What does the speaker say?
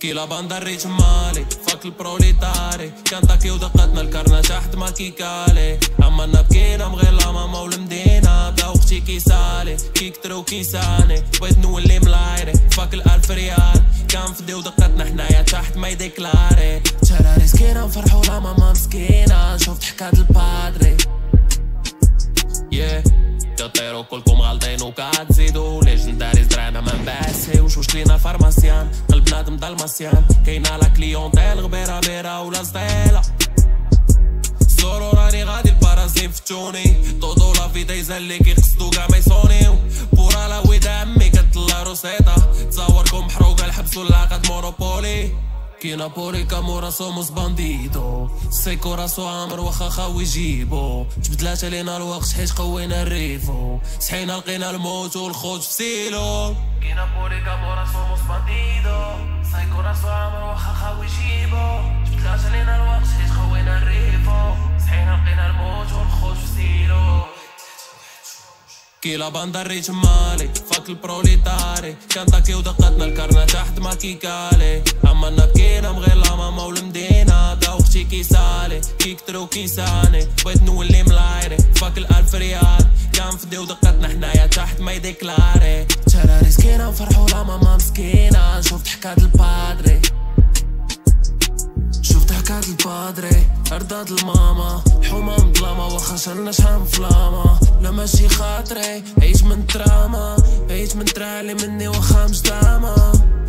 كي لا باندا الريتم مالي فاك البروليتاري كنطاكي ودقتنا الكرنة تحت ما كيكالي عمالنا بكينا مغير لا ماما والمدينة بلا وقتي كيسالي كيكترو كيساني بغيت نولي ملايري فاك الألف ريال كنفديو دقتنا حنايا تحت ما يديكلاري تراري سكينة نفرحو لا ماما مسكينة شوفت حكاية البادري تطيرو كلكم غالطين وكتزيدو ليجنداري زرعنا ما نباسيوش واش لينا فارماسيان قلب بنادم دالماسيان كاينه لا كليونتيل غبيره بيره ولا زديله سورو راني غادي البارازين فتوني طودو لا فيدا يزلي كيقصدو كاع ما يصونيو بورا لا ويدا عمي كتطلع روسيطه تصاوركم محروقه الحبس ولا قد مونوبولي كي نابولي كامورا سوموس بانديدو سيكو راسو عامر واخا خاوي يجيبو تبدلات علينا الوقت حيت قوينا الريفو صحينا لقينا الموت والخوت في سيلو كي نابولي كامورا سوموس بانديدو سيكو راسو عامر واخا خاوي يجيبو تبدلات علينا الوقت حيت قوينا الريفو صحينا لقينا الموت والخوت في سيلو كي لا باندا الريتم مالي فاك البروليتاري كنطاكي ودقتنا الكرنة تحت ما كيكالي عمالنا بكينا مغير لا ماما والمدينة بلا وقتي كيسالي كيكترو كيساني بغيت نولي ملايري فاك الألف ريال كنفديو دقتنا حنايا تحت ما يديكلاري تراري سكينة نفرحو لا ماما مسكينة شوفت حكاية البادري حكاية البادري أرداد الماما حومة مظلمة واخا شلنا شحال من فلاما لا ماشي خاطري عيش من تراما عيش من ترالي مني واخا مش داما